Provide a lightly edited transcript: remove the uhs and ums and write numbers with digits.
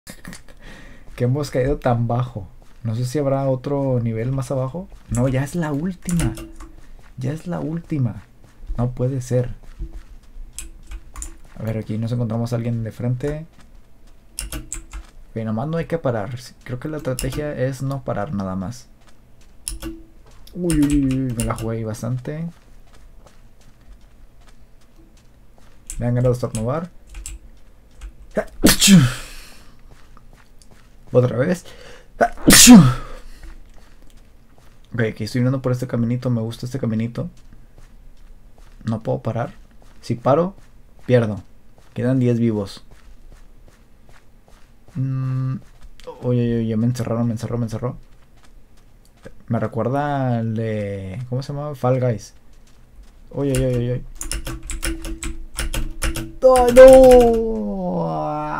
Que hemos caído tan bajo. No sé si habrá otro nivel más abajo. No, ya es la última. Ya es la última. No puede ser. A ver, aquí nos encontramos a alguien de frente. Ok, nomás no hay que parar. Creo que la estrategia es no parar nada más. Uy, uy, uy, me la jugué ahí bastante. Me han ganado estornudar. Otra vez. Ok, aquí estoy viendo por este caminito. Me gusta este caminito. No puedo parar. Si paro, pierdo. Quedan 10 vivos. Oye, oye, me encerraron, me encerró, me encerró. Me recuerda al de... ¿Cómo se llama? Fall Guys. Oye, oye, oye, oye. ¡Ay, no!